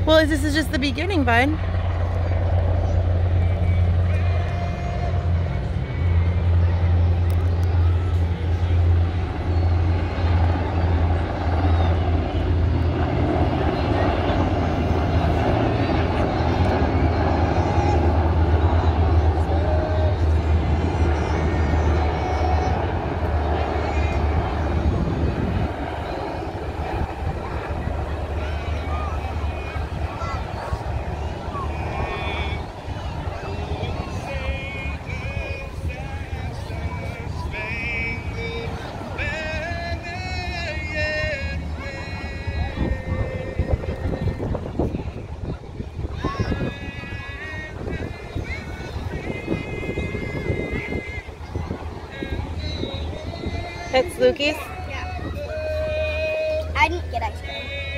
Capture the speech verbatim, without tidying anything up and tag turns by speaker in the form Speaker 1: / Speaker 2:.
Speaker 1: Well, this is just the beginning, bud. That's Lukey's?
Speaker 2: Yeah. I didn't get ice cream.